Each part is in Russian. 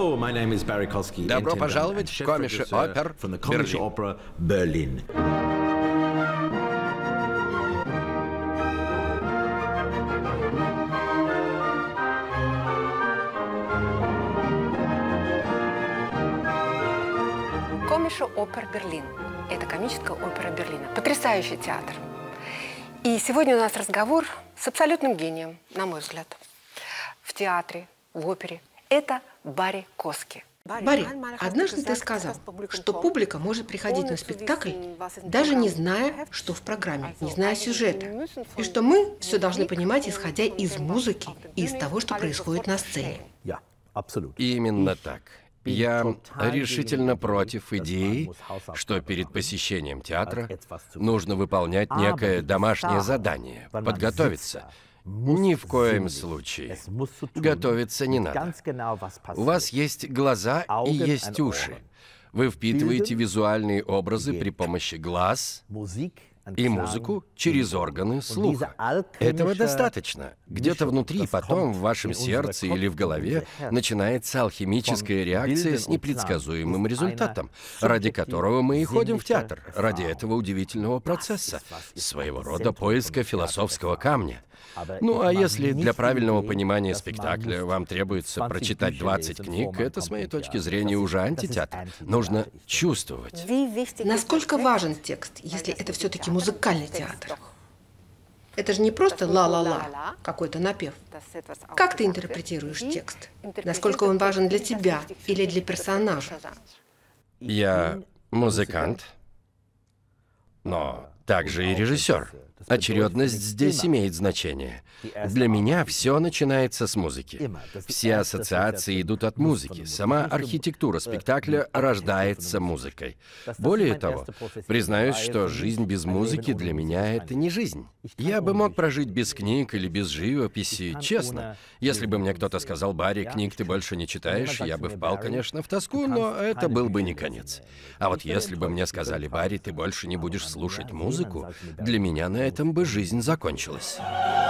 Добро пожаловать в Komische Oper Берлин. Komische Oper Берлин. Это комическая опера Берлина. Потрясающий театр. И сегодня у нас разговор с абсолютным гением, на мой взгляд, в театре, в опере. Это Барри Коски. Барри, однажды ты сказал, что публика может приходить на спектакль, даже не зная, что в программе, не зная сюжета, и что мы все должны понимать, исходя из музыки и из того, что происходит на сцене. Именно так. Я решительно против идеи, что перед посещением театра нужно выполнять некое домашнее задание, подготовиться. Ни в коем случае. Готовиться не надо. У вас есть глаза и есть уши. Вы впитываете визуальные образы при помощи глаз и музыку через органы слуха. Этого достаточно. Где-то внутри, потом в вашем сердце или в голове начинается алхимическая реакция с непредсказуемым результатом, ради которого мы и ходим в театр, ради этого удивительного процесса, своего рода поиска философского камня. Ну, а если для правильного понимания спектакля вам требуется прочитать 20 книг, это, с моей точки зрения, уже антитеатр. Нужно чувствовать. Насколько важен текст, если это все-таки музыкальный театр? Это же не просто ла-ла-ла, какой-то напев. Как ты интерпретируешь текст? Насколько он важен для тебя или для персонажа? Я музыкант, но также и режиссер. Очередность здесь имеет значение. Для меня все начинается с музыки. Все ассоциации идут от музыки. Сама архитектура спектакля рождается музыкой. Более того, признаюсь, что жизнь без музыки для меня — это не жизнь. Я бы мог прожить без книг или без живописи, честно. Если бы мне кто-то сказал: «Барри, книг ты больше не читаешь», я бы впал, конечно, в тоску, но это был бы не конец. А вот если бы мне сказали: «Барри, ты больше не будешь слушать музыку», для меня на этом бы жизнь закончилась.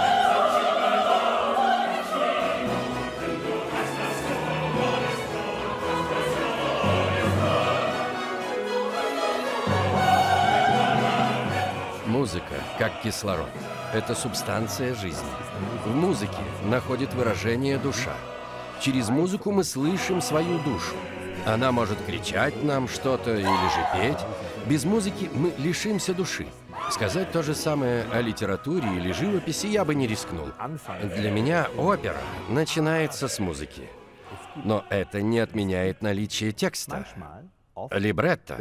Музыка, как кислород, это субстанция жизни. В музыке находит выражение душа. Через музыку мы слышим свою душу. Она может кричать нам что-то или же петь. Без музыки мы лишимся души. Сказать то же самое о литературе или живописи я бы не рискнул. Для меня опера начинается с музыки. Но это не отменяет наличие текста. Либретто.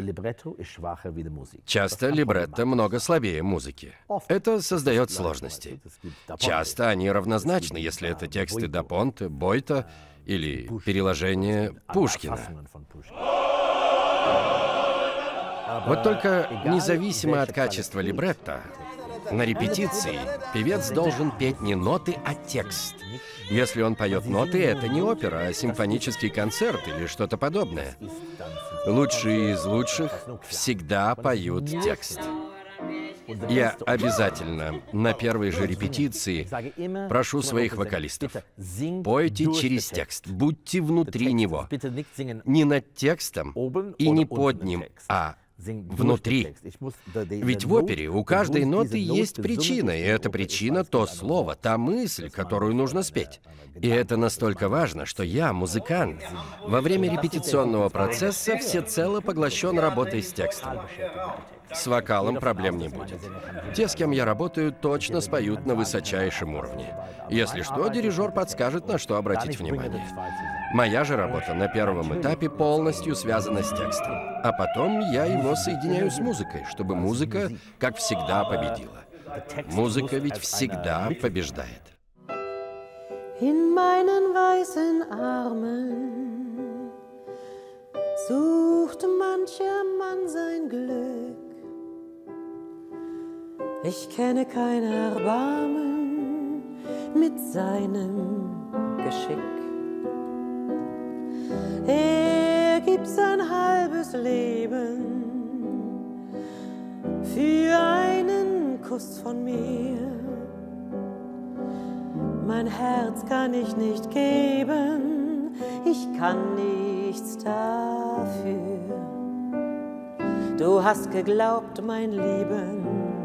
Часто либретто много слабее музыки. Это создает сложности. Часто они равнозначны, если это тексты Да Понте, Бойта или переложение Пушкина. Вот только независимо от качества либретто, на репетиции певец должен петь не ноты, а текст. Если он поет ноты, это не опера, а симфонический концерт или что-то подобное. Лучшие из лучших всегда поют текст. Я обязательно на первой же репетиции прошу своих вокалистов: пойте через текст, будьте внутри него. Не над текстом и не под ним, а внутри. Ведь в опере у каждой ноты есть причина, и эта причина — то слово, та мысль, которую нужно спеть. И это настолько важно, что я, музыкант, во время репетиционного процесса всецело поглощен работой с текстом. С вокалом проблем не будет. Те, с кем я работаю, точно споют на высочайшем уровне. Если что, дирижер подскажет, на что обратить внимание. Моя же работа на первом этапе полностью связана с текстом. А потом я его соединяю с музыкой, чтобы музыка, как всегда, победила. Музыка ведь всегда побеждает. In meinen weißen Armen sucht mancher Mann sein Glück. Ich kenne kein Erbarmen mit seinem Geschick. Er gibt sein halbes Leben für einen Kuss von mir. Mein Herz kann ich nicht geben, Ich kann nichts dafür. Du hast geglaubt, mein Lieben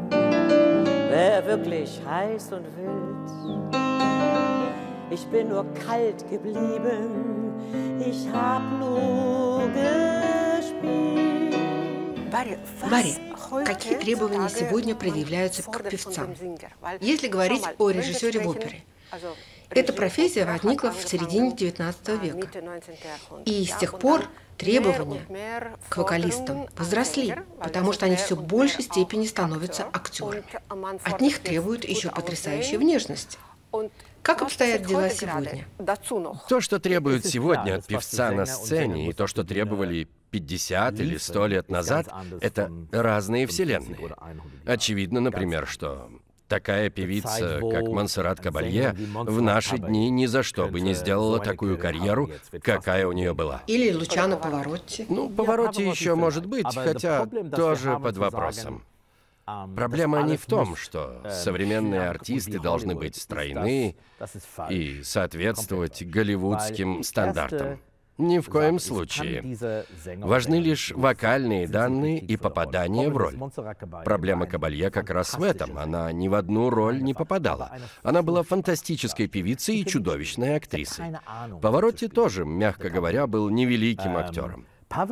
wär wirklich heiß und wild. Ich bin nur kalt geblieben, ich hab nur gespielt. Барри, какие требования сегодня предъявляются к певцам? Если говорить о режиссере в опере, эта профессия возникла в середине XIX века. И с тех пор требования к вокалистам возросли, потому что они все в большей степени становятся актерами. От них требуют еще потрясающей внешности. Как обстоят дела сегодня? То, что требуют сегодня от певца на сцене, и то, что требовали 50 или 100 лет назад, это разные вселенные. Очевидно, например, что такая певица, как Монсеррат Кабалье, в наши дни ни за что бы не сделала такую карьеру, какая у нее была. Или Лучано Паваротти. Ну, Паваротти еще может быть, хотя тоже под вопросом. Проблема не в том, что современные артисты должны быть стройны и соответствовать голливудским стандартам. Ни в коем случае. Важны лишь вокальные данные и попадание в роль. Проблема Кабалье как раз в этом. Она ни в одну роль не попадала. Она была фантастической певицей и чудовищной актрисой. Паваротти тоже, мягко говоря, был невеликим актером.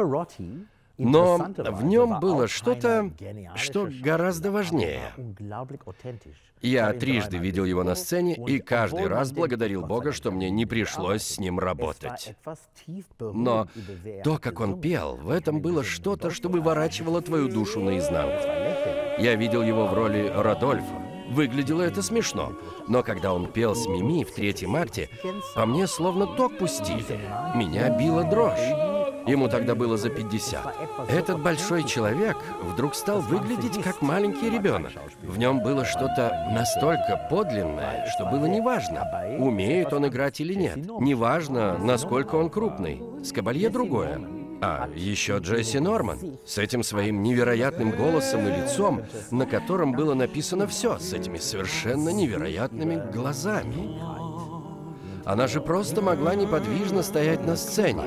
Но в нем было что-то, что гораздо важнее. Я трижды видел его на сцене, и каждый раз благодарил Бога, что мне не пришлось с ним работать. Но то, как он пел, в этом было что-то, что выворачивало твою душу наизнанку. Я видел его в роли Родольфа. Выглядело это смешно, но когда он пел с Мими в третьем акте, по мне словно ток пустили. Меня била дрожь. Ему тогда было за 50. Этот большой человек вдруг стал выглядеть как маленький ребенок. В нем было что-то настолько подлинное, что было неважно, умеет он играть или нет. Неважно, насколько он крупный. С Кабалье другое. А еще Джесси Норман с этим своим невероятным голосом и лицом, на котором было написано все, с этими совершенно невероятными глазами. Она же просто могла неподвижно стоять на сцене.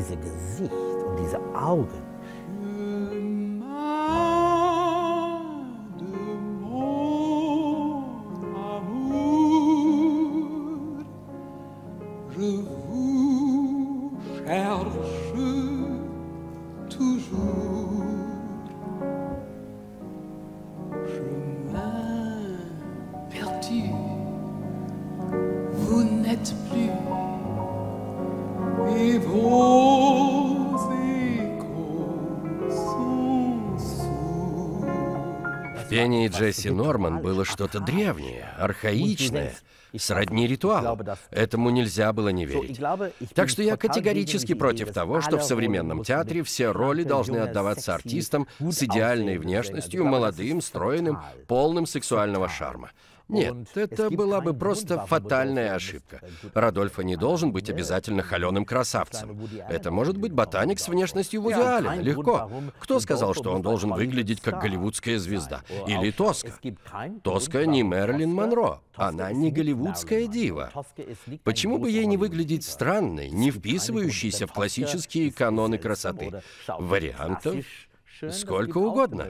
В пении Джесси Норман было что-то древнее, архаичное, сродни ритуалу. Этому нельзя было не верить. Так что я категорически против того, что в современном театре все роли должны отдаваться артистам с идеальной внешностью, молодым, стройным, полным сексуального шарма. Нет, это была бы просто фатальная ошибка. Родольфо не должен быть обязательно холеным красавцем. Это может быть ботаник с внешностью Вуди Аллена, легко. Кто сказал, что он должен выглядеть как голливудская звезда? Или Тоска? Тоска не Мэрилин Монро. Она не голливудская дива. Почему бы ей не выглядеть странной, не вписывающейся в классические каноны красоты? Вариантов сколько угодно.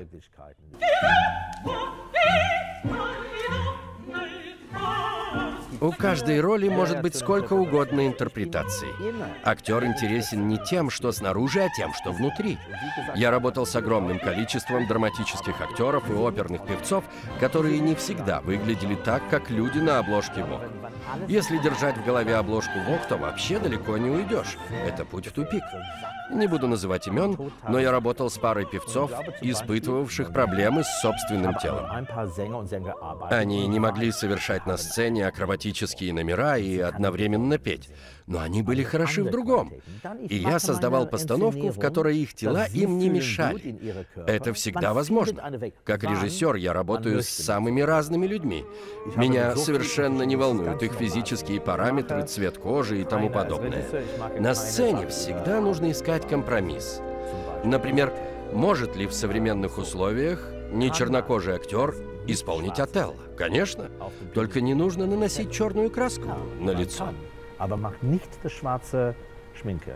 У каждой роли может быть сколько угодно интерпретаций. Актер интересен не тем, что снаружи, а тем, что внутри. Я работал с огромным количеством драматических актеров и оперных певцов, которые не всегда выглядели так, как люди на обложке Vogue. Если держать в голове обложку Vogue, то вообще далеко не уйдешь. Это путь в тупик. Не буду называть имен, но я работал с парой певцов, испытывавших проблемы с собственным телом. Они не могли совершать на сцене акробатические номера и одновременно петь, но они были хороши в другом. И я создавал постановку, в которой их тела им не мешали. Это всегда возможно. Как режиссер я работаю с самыми разными людьми. Меня совершенно не волнуют их физические параметры, цвет кожи и тому подобное. На сцене всегда нужно искать компромисс. Например, может ли в современных условиях нечернокожий актер исполнить Отелло? Конечно. Только не нужно наносить черную краску на лицо. Schminke.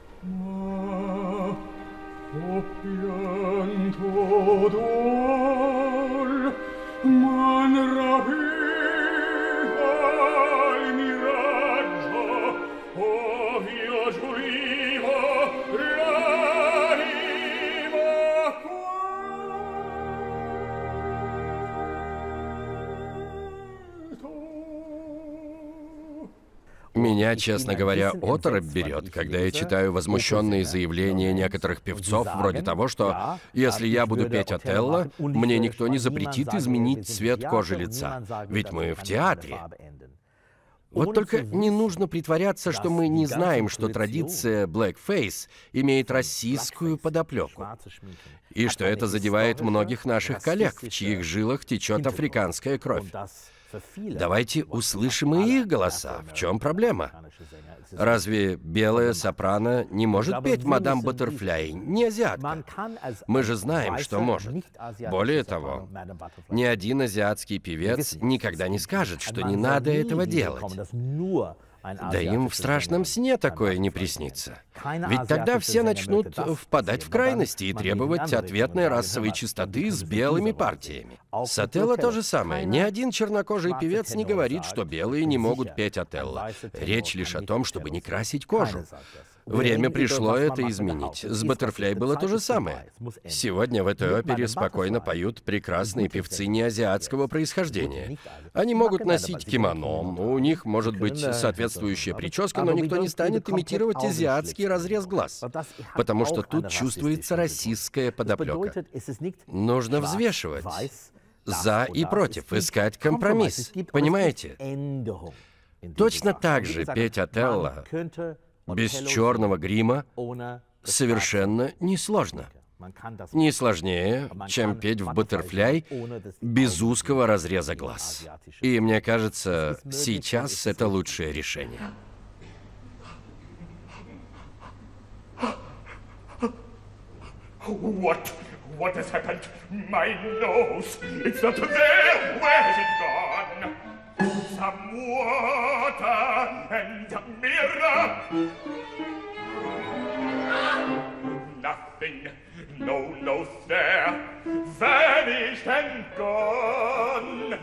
Меня, честно говоря, оторопь берет, когда я читаю возмущенные заявления некоторых певцов, вроде того, что «если я буду петь Отелло, мне никто не запретит изменить цвет кожи лица, ведь мы в театре». Вот только не нужно притворяться, что мы не знаем, что традиция blackface имеет российскую подоплеку, и что это задевает многих наших коллег, в чьих жилах течет африканская кровь. Давайте услышим и их голоса. В чем проблема? Разве белая сопрано не может петь «Мадам Баттерфляй», не азиатка? Мы же знаем, что может. Более того, ни один азиатский певец никогда не скажет, что не надо этого делать. Да им в страшном сне такое не приснится. Ведь тогда все начнут впадать в крайности и требовать ответной расовой чистоты с белыми партиями. С Отелло то же самое. Ни один чернокожий певец не говорит, что белые не могут петь Отелло. Речь лишь о том, чтобы не красить кожу. Время пришло это изменить. С Баттерфляй было то же самое. Сегодня в этой опере спокойно поют прекрасные певцы неазиатского происхождения. Они могут носить кимоно, у них может быть соответствующая прическа, но никто не станет имитировать азиатский разрез глаз, потому что тут чувствуется российская подоплека. Нужно взвешивать за и против, искать компромисс. Понимаете? Точно так же петь Отелло без черного грима совершенно несложно. Не сложнее, чем петь в «Баттерфляй» без узкого разреза глаз. И мне кажется, сейчас это лучшее решение. What has happened? My nose! It's not there! Where has it gone? Some water and a mirror! Nothing, no nose there, vanished and gone!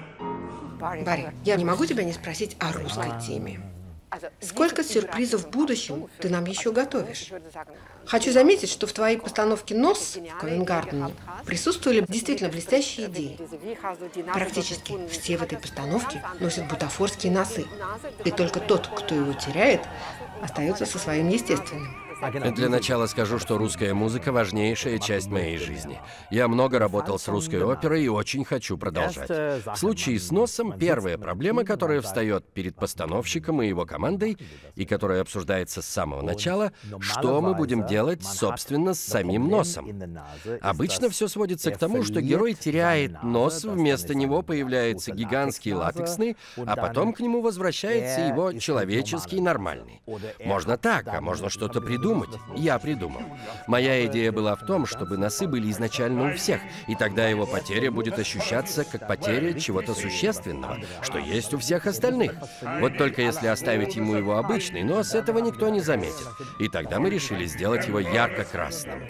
Барри, я не могу тебя не спросить о русской теме. Сколько сюрпризов в будущем ты нам еще готовишь? Хочу заметить, что в твоей постановке «Нос» в Ковенгардене присутствовали действительно блестящие идеи. Практически все в этой постановке носят бутафорские носы. И только тот, кто его теряет, остается со своим естественным. Для начала скажу, что русская музыка – важнейшая часть моей жизни. Я много работал с русской оперой и очень хочу продолжать. В случае с «Носом» первая проблема, которая встает перед постановщиком и его командой, и которая обсуждается с самого начала, что мы будем делать, собственно, с самим носом. Обычно все сводится к тому, что герой теряет нос, вместо него появляется гигантский латексный, а потом к нему возвращается его человеческий нормальный. Можно так, а можно что-то придумать. Я придумал. Моя идея была в том, чтобы носы были изначально у всех, и тогда его потеря будет ощущаться как потеря чего-то существенного, что есть у всех остальных. Вот только если оставить ему его обычный нос, этого никто не заметит. И тогда мы решили сделать его ярко-красным.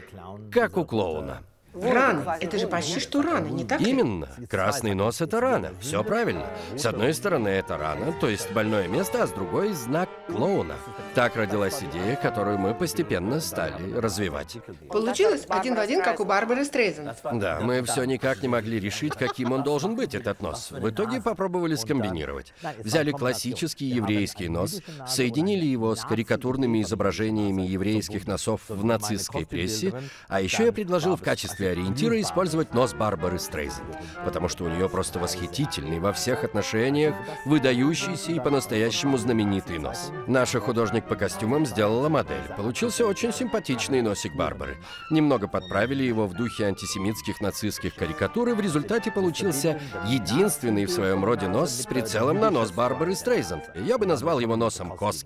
Как у клоуна. Рана. Это же почти что рана, не так ли? Именно. Красный нос — это рана. Все правильно. С одной стороны, это рана, то есть больное место, а с другой — знак клоуна. Так родилась идея, которую мы постепенно стали развивать. Получилось один в один, как у Барбары Стрейзанд. Да, мы все никак не могли решить, каким он должен быть, этот нос. В итоге попробовали скомбинировать. Взяли классический еврейский нос, соединили его с карикатурными изображениями еврейских носов в нацистской прессе, а еще я предложил в качестве ориентира использовать нос Барбары Стрейзанд, потому что у нее просто восхитительный, во всех отношениях выдающийся и по-настоящему знаменитый нос. Наша художник по костюмам сделала модель. Получился очень симпатичный носик Барбары. Немного подправили его в духе антисемитских нацистских карикатур, и в результате получился единственный в своем роде нос с прицелом на нос Барбары Стрейзанд. Я бы назвал его носом Коски.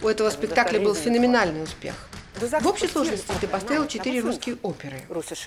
У этого спектакля был феноменальный успех. В общей сложности ты поставил 4 русские оперы.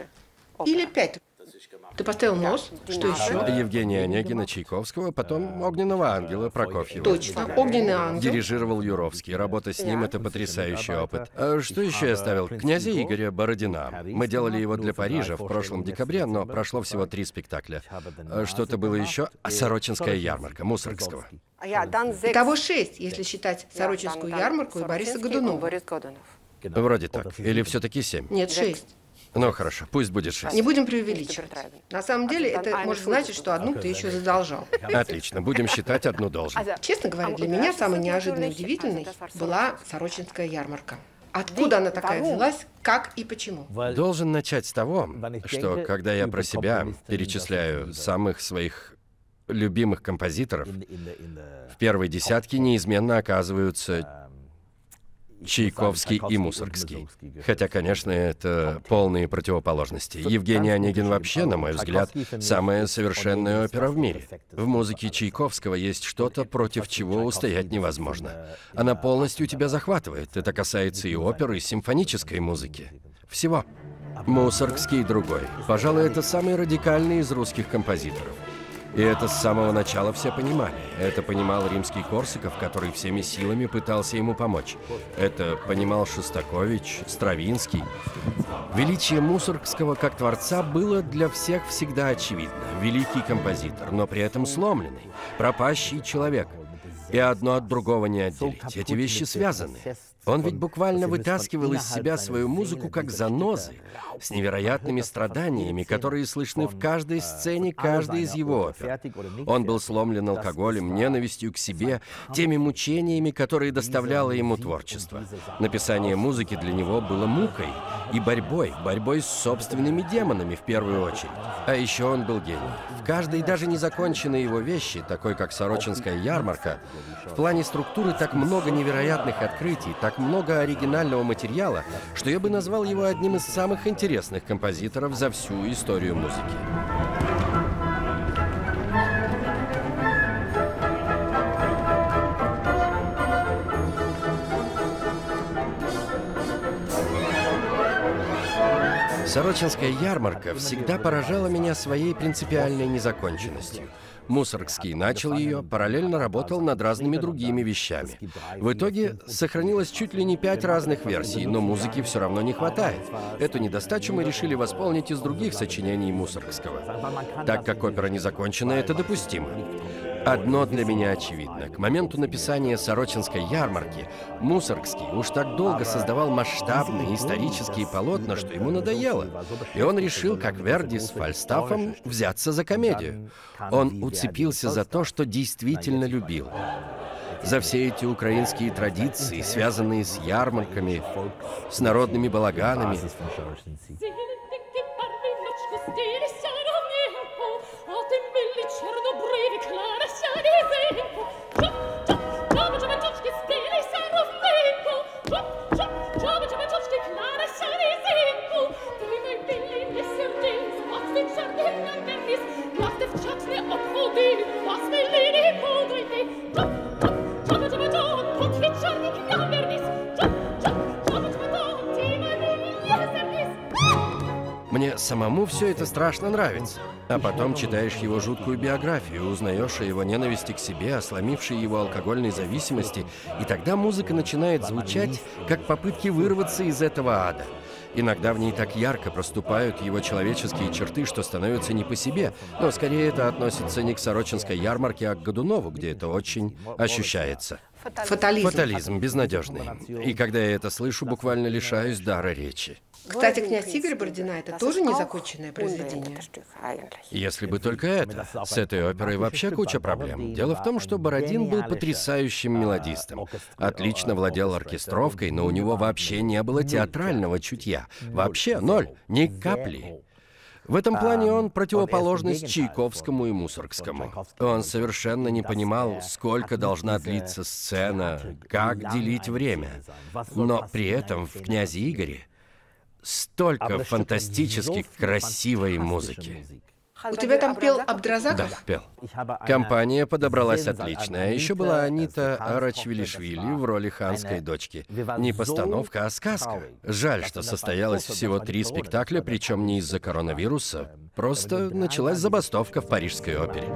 Или 5. Ты поставил «Нос», что еще? Евгения Онегина, Чайковского, потом «Огненного ангела» Прокофьева. Точно, «Огненный ангел». Дирижировал Юровский. Работа с ним — это потрясающий опыт. А что еще я ставил? «Князя Игоря» Бородина. Мы делали его для Парижа в прошлом декабре, но прошло всего 3 спектакля. Что-то было еще? «Сорочинская ярмарка» Мусоргского. Итого 6, если считать Сорочинскую ярмарку и Бориса Годунова. Вроде так. Или все-таки 7? Нет, 6. Ну хорошо, пусть будет 6. Не будем преувеличивать. На самом деле, это может значить, что одну ты еще задолжал. Отлично, будем считать одну должен. Честно говоря, для меня самой неожиданной и удивительной была Сорочинская ярмарка. Откуда она такая взялась, как и почему? Должен начать с того, что когда я про себя перечисляю самых своих любимых композиторов, в первой десятке неизменно оказываются Чайковский и Мусоргский. Хотя, конечно, это полные противоположности. Евгений Онегин вообще, на мой взгляд, самая совершенная опера в мире. В музыке Чайковского есть что-то, против чего устоять невозможно. Она полностью тебя захватывает. Это касается и оперы, и симфонической музыки. Всего. Мусоргский другой. Пожалуй, это самый радикальный из русских композиторов. И это с самого начала все понимали. Это понимал Римский-Корсаков, который всеми силами пытался ему помочь. Это понимал Шостакович, Стравинский. Величие Мусоргского как творца было для всех всегда очевидно. Великий композитор, но при этом сломленный, пропащий человек. И одно от другого не отделить. Эти вещи связаны. Он ведь буквально вытаскивал из себя свою музыку как занозы, с невероятными страданиями, которые слышны в каждой сцене каждой из его опер. Он был сломлен алкоголем, ненавистью к себе, теми мучениями, которые доставляло ему творчество. Написание музыки для него было мукой и борьбой с собственными демонами в первую очередь. А еще он был гений. В каждой даже незаконченной его вещи, такой как «Сорочинская ярмарка», в плане структуры так много невероятных открытий, так много оригинального материала, что я бы назвал его одним из самых интересных композиторов за всю историю музыки. Сорочинская ярмарка всегда поражала меня своей принципиальной незаконченностью. Мусоргский начал ее, параллельно работал над разными другими вещами. В итоге сохранилось чуть ли не 5 разных версий, но музыки все равно не хватает. Эту недостачу мы решили восполнить из других сочинений Мусоргского. Так как опера не закончена, это допустимо. Одно для меня очевидно. К моменту написания «Сорочинской ярмарки» Мусоргский уж так долго создавал масштабные исторические полотна, что ему надоело. И он решил, как Верди с Фальстафом, взяться за комедию. Он уцепился за то, что действительно любил. За все эти украинские традиции, связанные с ярмарками, с народными балаганами. Мне самому все это страшно нравится. А потом читаешь его жуткую биографию, узнаешь о его ненависти к себе, о сломившей его алкогольной зависимости, и тогда музыка начинает звучать, как попытки вырваться из этого ада. Иногда в ней так ярко проступают его человеческие черты, что становятся не по себе, но скорее это относится не к Сорочинской ярмарке, а к Годунову, где это очень ощущается. Фатализм безнадежный. И когда я это слышу, буквально лишаюсь дара речи. Кстати, «Князь Игорь» Бородина — это тоже незаконченное произведение. Если бы только это. С этой оперой вообще куча проблем. Дело в том, что Бородин был потрясающим мелодистом. Отлично владел оркестровкой, но у него вообще не было театрального чутья. Вообще ноль, ни капли. В этом плане он противоположность Чайковскому и Мусоргскому. Он совершенно не понимал, сколько должна длиться сцена, как делить время. Но при этом в «Князе Игоре» столько фантастически красивой музыки. У тебя там пел Да, Абдразаков? пел. Компания подобралась отличная. Еще была Анита Арачвилишвили в роли ханской дочки. Не постановка, а сказка. Жаль, что состоялось всего 3 спектакля, причем не из-за коронавируса. Просто началась забастовка в Парижской опере.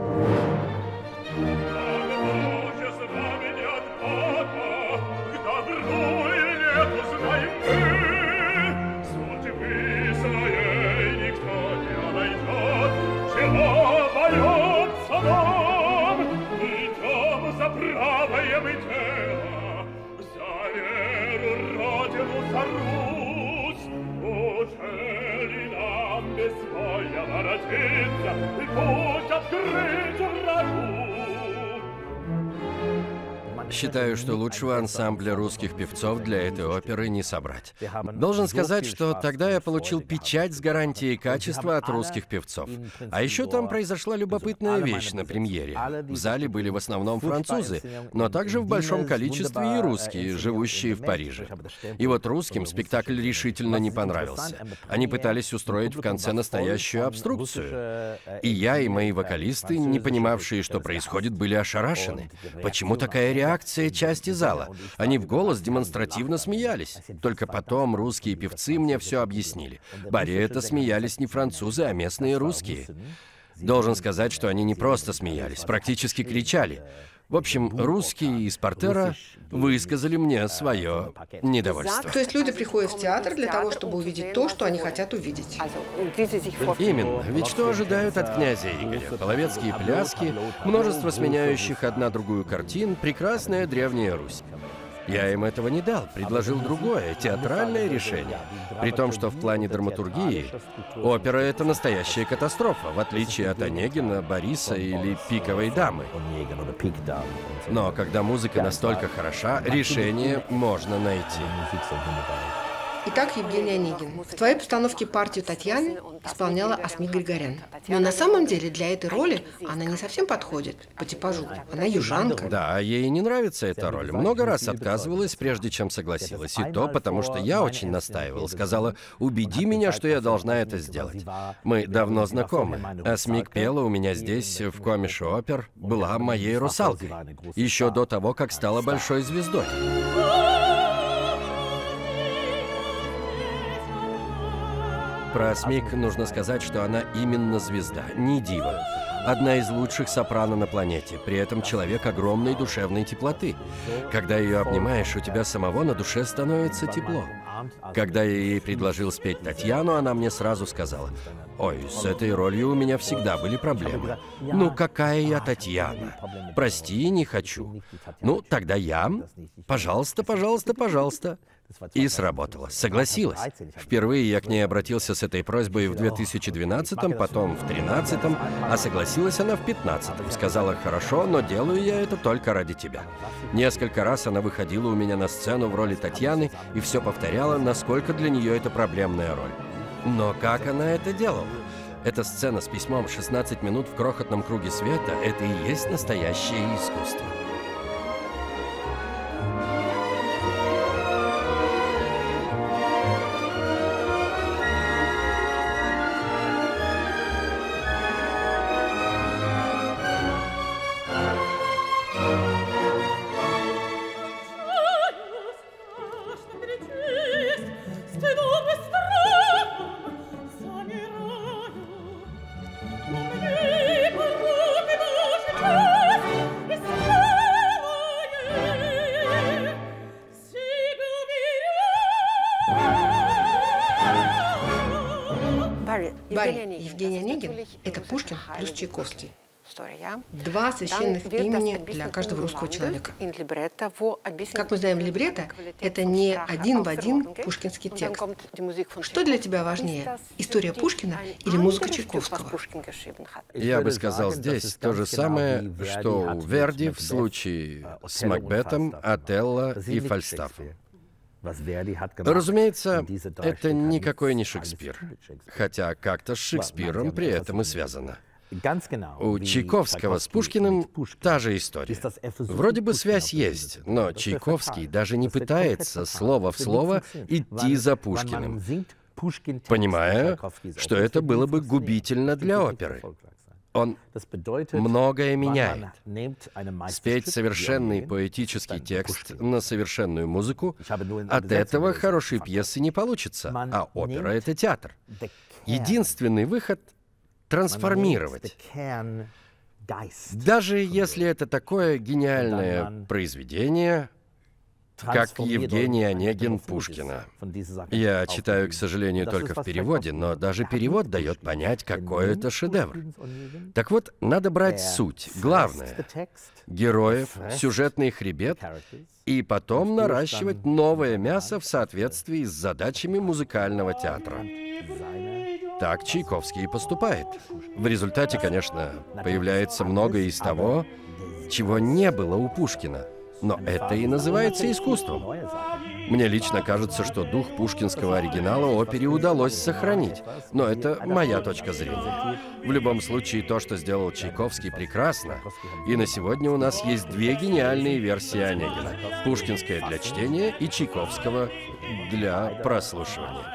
Считаю, что лучшего ансамбля русских певцов для этой оперы не собрать. Должен сказать, что тогда я получил печать с гарантией качества от русских певцов. А еще там произошла любопытная вещь на премьере. В зале были в основном французы, но также в большом количестве и русские, живущие в Париже. И вот русским спектакль решительно не понравился. Они пытались устроить в конце настоящую обструкцию. И я, и мои вокалисты, не понимавшие, что происходит, были ошарашены. Почему такая реакция части зала? Они в голос демонстративно смеялись. Только потом русские певцы мне все объяснили. Барри-это смеялись не французы, а местные русские. Должен сказать, что они не просто смеялись, практически кричали. В общем, русские из портера высказали мне свое недовольство. То есть люди приходят в театр для того, чтобы увидеть то, что они хотят увидеть. Именно. Ведь что ожидают от князя Игоря? Половецкие пляски, множество сменяющих одна другую картин, прекрасная древняя Русь. Я им этого не дал, предложил другое, театральное решение. При том, что в плане драматургии опера — это настоящая катастрофа, в отличие от Онегина, Бориса или Пиковой дамы. Но когда музыка настолько хороша, решение можно найти. Итак, Евгений Онегин. В твоей постановке партию Татьяны исполняла Асмик Григорян. Но на самом деле для этой роли она не совсем подходит по типажу. Она южанка. Да, ей не нравится эта роль. Много раз отказывалась, прежде чем согласилась. И то потому, что я очень настаивал. Сказала: убеди меня, что я должна это сделать. Мы давно знакомы. Асмик пела у меня здесь, в Комише опер, была моей русалкой. Еще до того, как стала большой звездой. Про Асмик нужно сказать, что она именно звезда, не дива. Одна из лучших сопрано на планете, при этом человек огромной душевной теплоты. Когда ее обнимаешь, у тебя самого на душе становится тепло. Когда я ей предложил спеть Татьяну, она мне сразу сказала: «Ой, с этой ролью у меня всегда были проблемы. Ну, какая я Татьяна? Прости, не хочу. Ну, тогда я. Пожалуйста, пожалуйста, пожалуйста». И сработало. Согласилась. Впервые я к ней обратился с этой просьбой в 2012-м, потом в 2013-м, а согласилась она в 2015-м. Сказала: «Хорошо, но делаю я это только ради тебя». Несколько раз она выходила у меня на сцену в роли Татьяны и все повторяла, насколько для нее это проблемная роль. Но как она это делала? Эта сцена с письмом «16 минут в крохотном круге света» — это и есть настоящее искусство. Барри, Евгений Онегин – это Пушкин плюс Чайковский. Два священных имени для каждого русского человека. Как мы знаем, либретто – это не один в один пушкинский текст. Что для тебя важнее – история Пушкина или музыка Чайковского? Я бы сказал здесь то же самое, что у Верди в случае с Макбетом, Отелло и Фальстафом. Разумеется, это никакой не Шекспир, хотя как-то с Шекспиром при этом и связано. У Чайковского с Пушкиным та же история. Вроде бы связь есть, но Чайковский даже не пытается слово в слово идти за Пушкиным. понимая, что это было бы губительно для оперы. Он многое меняет. Спеть совершенный поэтический текст на совершенную музыку, от этого хорошей пьесы не получится, а опера — это театр. Единственный выход — трансформировать. Даже если это такое гениальное произведение, как Евгений Онегин Пушкина. Я читаю, к сожалению, только в переводе, но даже перевод дает понять, какой это шедевр. Так вот, надо брать суть, главное — героев, сюжетный хребет, и потом наращивать новое мясо в соответствии с задачами музыкального театра. Так Чайковский и поступает. В результате, конечно, появляется многое из того, чего не было у Пушкина. Но это и называется искусством. Мне лично кажется, что дух пушкинского оригинала опере удалось сохранить. Но это моя точка зрения. В любом случае, то, что сделал Чайковский, прекрасно. И на сегодня у нас есть две гениальные версии Онегина. Пушкинская для чтения и Чайковского для прослушивания.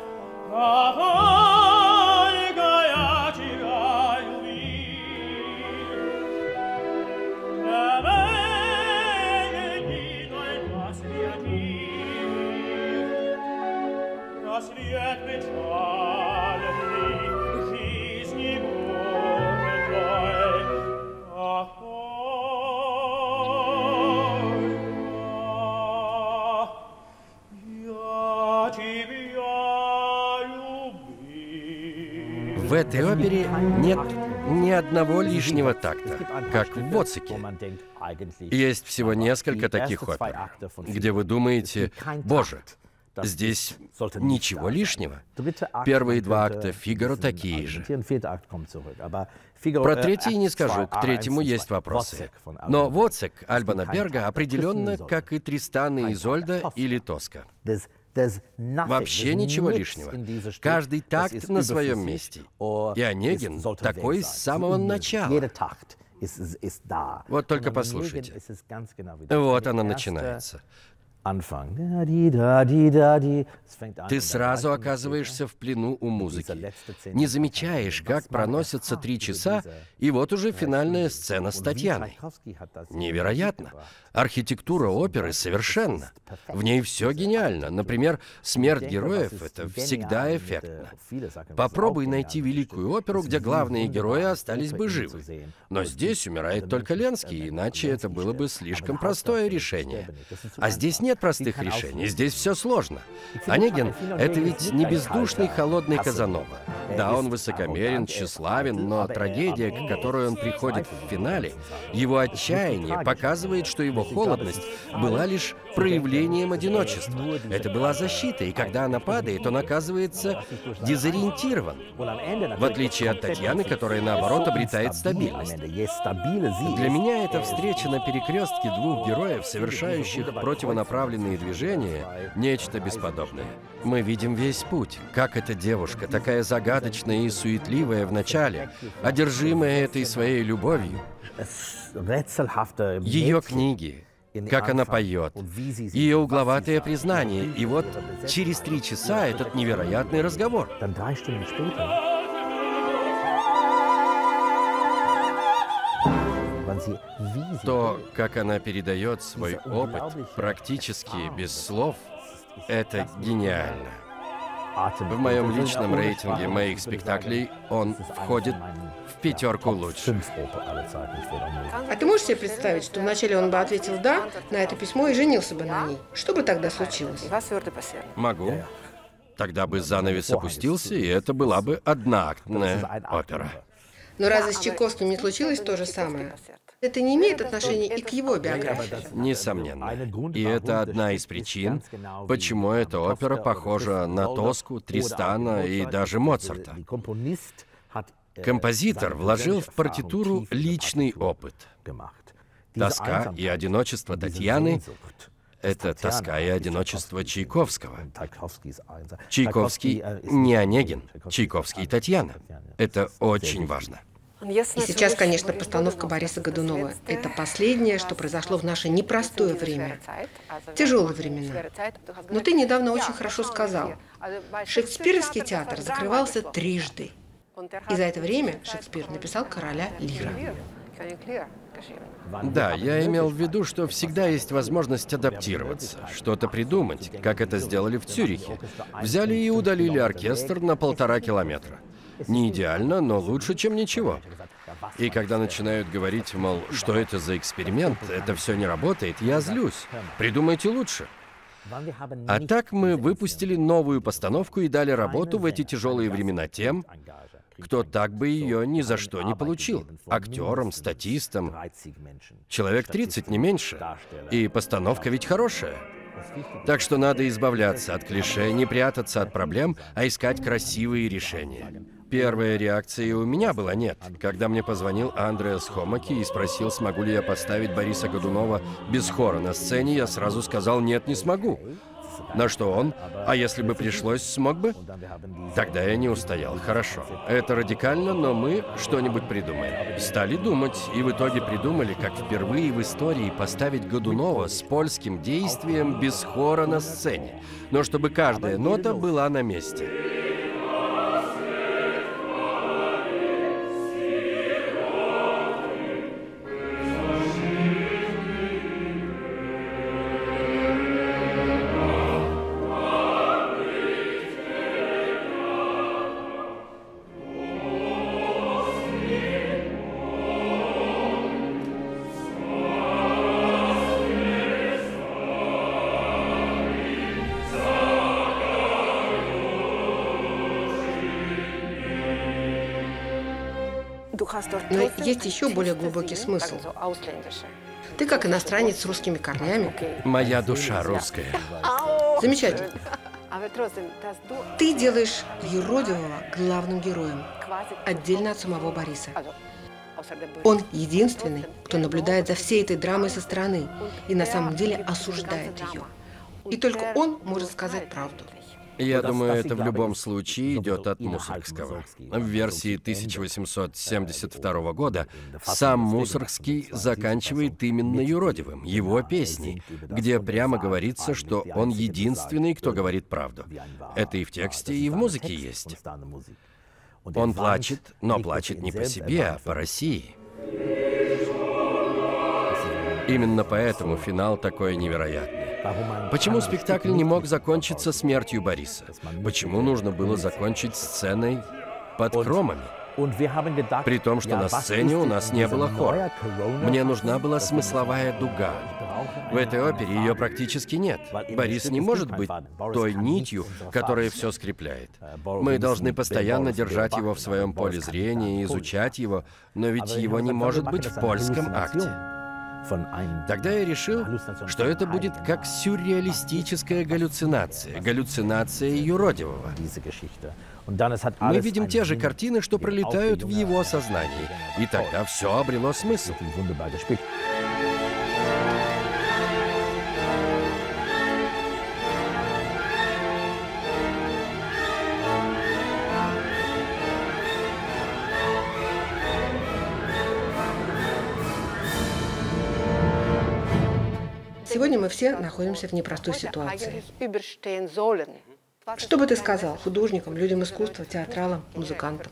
В этой опере нет ни одного лишнего такта, как в Воцике. Есть всего несколько таких опер, где вы думаете: «Боже, здесь ничего лишнего». Первые два акта Фигаро такие же. Про третий не скажу, к третьему есть вопросы. Но Воцик Альбана Берга определенно, как и Тристан и Изольда или Тоска. Вообще ничего лишнего. Каждый такт на своем месте. И Онегин такой с самого начала. Вот только послушайте. Вот она начинается. Ты сразу оказываешься в плену у музыки. Не замечаешь, как проносятся 3 часа, и вот уже финальная сцена с Татьяной. Невероятно. Архитектура оперы совершенна. В ней все гениально. Например, смерть героев — это всегда эффектно. Попробуй найти великую оперу, где главные герои остались бы живы. Но здесь умирает только Ленский, иначе это было бы слишком простое решение. А здесь нет простых решений, здесь все сложно. Онегин — это ведь не бездушный холодный Казанова. Да, он высокомерен, тщеславен, но трагедия, к которой он приходит в финале, его отчаяние, показывает, что его холодность была лишь проявлением одиночества. Это была защита, и когда она падает, он оказывается дезориентирован. В отличие от Татьяны, которая, наоборот, обретает стабильность. Для меня эта встреча на перекрестке двух героев, совершающих противонаправленные движения, нечто бесподобное. Мы видим весь путь, как эта девушка, такая загадочная и суетливая в начале, одержимая этой своей любовью. Ее книги, как она поет, ее угловатое признание, и вот через 3 часа этот невероятный разговор. То, как она передает свой опыт, практически без слов, это гениально. В моем личном рейтинге моих спектаклей он входит в 5 лучших. А ты можешь себе представить, что вначале он бы ответил «да» на это письмо и женился бы на ней? Что бы тогда случилось? Могу. Тогда бы занавес опустился, и это была бы одноактная опера. Но разве с Чайковским не случилось то же самое? Это не имеет отношения и к его биографии. Несомненно. И это одна из причин, почему эта опера похожа на Тоску, Тристана и даже Моцарта. Композитор вложил в партитуру личный опыт. Тоска и одиночество Татьяны — это тоска и одиночество Чайковского. Чайковский не Онегин, Чайковский — Татьяна. Это очень важно. И сейчас, конечно, постановка Бориса Годунова – это последнее, что произошло в наше непростое время, тяжелые времена. Но ты недавно очень хорошо сказал, Шекспировский театр закрывался трижды. И за это время Шекспир написал «Короля Лира». Да, я имел в виду, что всегда есть возможность адаптироваться, что-то придумать, как это сделали в Цюрихе. Взяли и удалили оркестр на 1,5 километра. Не идеально, но лучше, чем ничего. И когда начинают говорить, мол, что это за эксперимент, это все не работает, я злюсь. Придумайте лучше. А так мы выпустили новую постановку и дали работу в эти тяжелые времена тем, кто так бы ее ни за что не получил. Актерам, статистам. Человек 30, не меньше. И постановка ведь хорошая. Так что надо избавляться от клише, не прятаться от проблем, а искать красивые решения. Первая реакция у меня была «нет». Когда мне позвонил Андреас Хомаки и спросил, смогу ли я поставить Бориса Годунова без хора на сцене, я сразу сказал «нет, не смогу». На что он, а если бы пришлось, смог бы? Тогда я не устоял. Хорошо. Это радикально, но мы что-нибудь придумаем. Стали думать, и в итоге придумали, как впервые в истории поставить Годунова с польским действием без хора на сцене. Но чтобы каждая нота была на месте. Но есть еще более глубокий смысл. Ты как иностранец с русскими корнями. Моя душа русская. Замечательно. Ты делаешь юродивого главным героем, отдельно от самого Бориса. Он единственный, кто наблюдает за всей этой драмой со стороны и на самом деле осуждает ее. И только он может сказать правду. Я думаю, это в любом случае идет от Мусоргского. В версии 1872 года сам Мусоргский заканчивает именно юродивым, его песней, где прямо говорится, что он единственный, кто говорит правду. Это и в тексте, и в музыке есть. Он плачет, но плачет не по себе, а по России. Именно поэтому финал такой невероятный. Почему спектакль не мог закончиться смертью Бориса? Почему нужно было закончить сценой под кромами? При том, что на сцене у нас не было хора. Мне нужна была смысловая дуга. В этой опере ее практически нет. Борис не может быть той нитью, которая все скрепляет. Мы должны постоянно держать его в своем поле зрения и изучать его, но ведь его не может быть в польском акте. Тогда я решил, что это будет как сюрреалистическая галлюцинация, галлюцинация юродивого. Мы видим те же картины, что пролетают в его сознании, и тогда все обрело смысл. Сегодня мы все находимся в непростой ситуации. Что бы ты сказал художникам, людям искусства, театралам, музыкантам?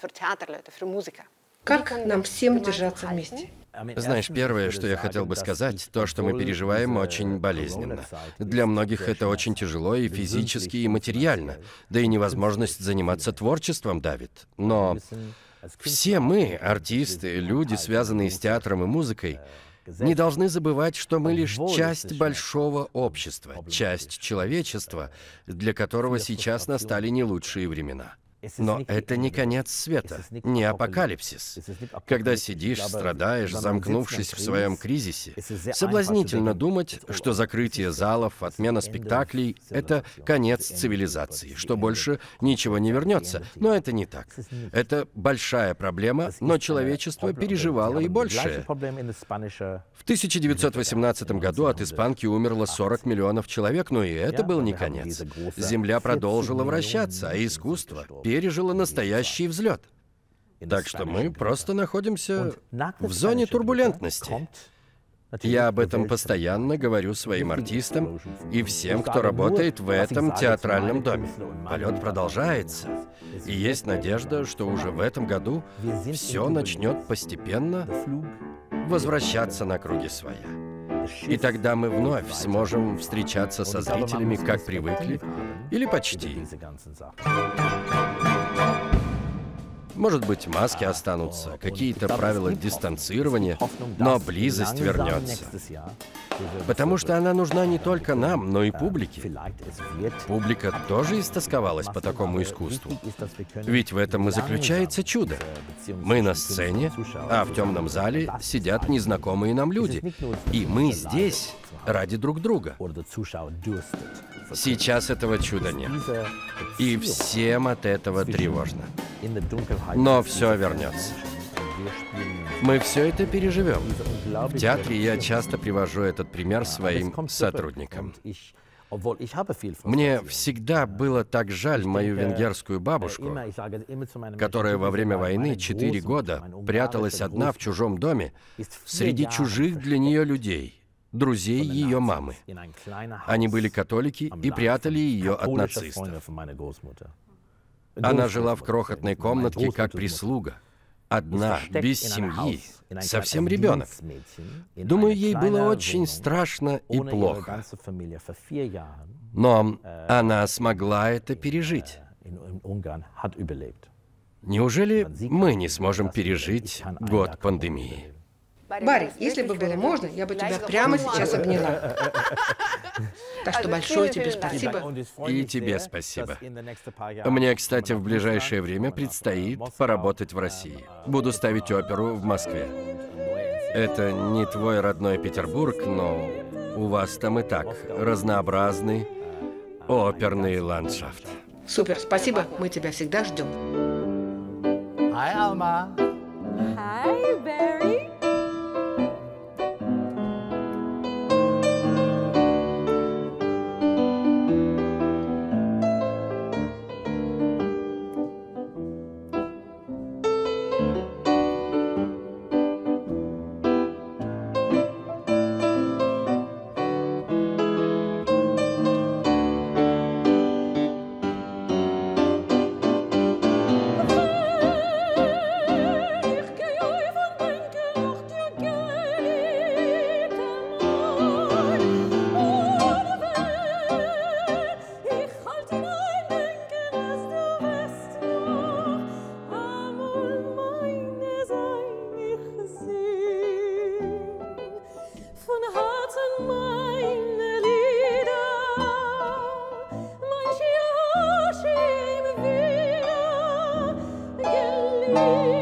Как нам всем держаться вместе? Знаешь, первое, что я хотел бы сказать, то, что мы переживаем, очень болезненно. Для многих это очень тяжело и физически, и материально, да и невозможность заниматься творчеством давит. Но все мы, артисты, люди, связанные с театром и музыкой, не должны забывать, что мы лишь часть большого общества, часть человечества, для которого сейчас настали не лучшие времена. Но это не конец света, не апокалипсис. Когда сидишь, страдаешь, замкнувшись в своем кризисе, соблазнительно думать, что закрытие залов, отмена спектаклей — это конец цивилизации, что больше ничего не вернется. Но это не так. Это большая проблема, но человечество переживало и большее. В 1918 году от испанки умерло 40 миллионов человек, но и это был не конец. Земля продолжила вращаться, а искусство пережило настоящий взлет. Так что мы просто находимся в зоне турбулентности. Я об этом постоянно говорю своим артистам и всем, кто работает в этом театральном доме. Полет продолжается, и есть надежда, что уже в этом году все начнет постепенно возвращаться на круги своя. И тогда мы вновь сможем встречаться со зрителями, как привыкли, или почти. Может быть, маски останутся, какие-то правила дистанцирования, но близость вернется. Потому что она нужна не только нам, но и публике. Публика тоже истосковалась по такому искусству. Ведь в этом и заключается чудо. Мы на сцене, а в темном зале сидят незнакомые нам люди. И мы здесь ради друг друга. Сейчас этого чуда нет. И всем от этого тревожно. Но все вернется. Мы все это переживем. В театре я часто привожу этот пример своим сотрудникам. Мне всегда было так жаль мою венгерскую бабушку, которая во время войны 4 года пряталась одна в чужом доме среди чужих для нее людей, друзей ее мамы. Они были католики и прятали ее от нацистов. Она жила в крохотной комнатке как прислуга. Одна, без семьи, совсем ребенок. Думаю, ей было очень страшно и плохо. Но она смогла это пережить. Неужели мы не сможем пережить год пандемии? Барри, если бы было можно, я бы тебя прямо сейчас обняла. Так что большое тебе спасибо. И тебе спасибо. Мне, кстати, в ближайшее время предстоит поработать в России. Буду ставить оперу в Москве. Это не твой родной Петербург, но у вас там и так разнообразный оперный ландшафт. Супер, спасибо, мы тебя всегда ждем. Hi, Alma. Hi, Barry. Geliebt.